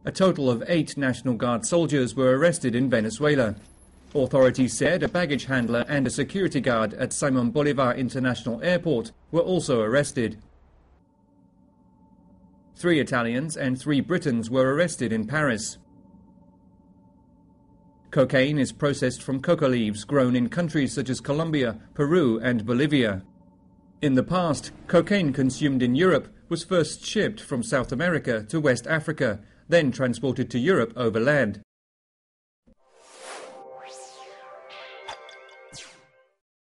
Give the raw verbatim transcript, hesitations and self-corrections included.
A total of eight National Guard soldiers were arrested in Venezuela. Authorities said a baggage handler and a security guard at Simon Bolivar International Airport were also arrested. Three Italians and three Britons were arrested in Paris. Cocaine is processed from coca leaves grown in countries such as Colombia, Peru and Bolivia. In the past, cocaine consumed in Europe was first shipped from South America to West Africa, then transported to Europe overland.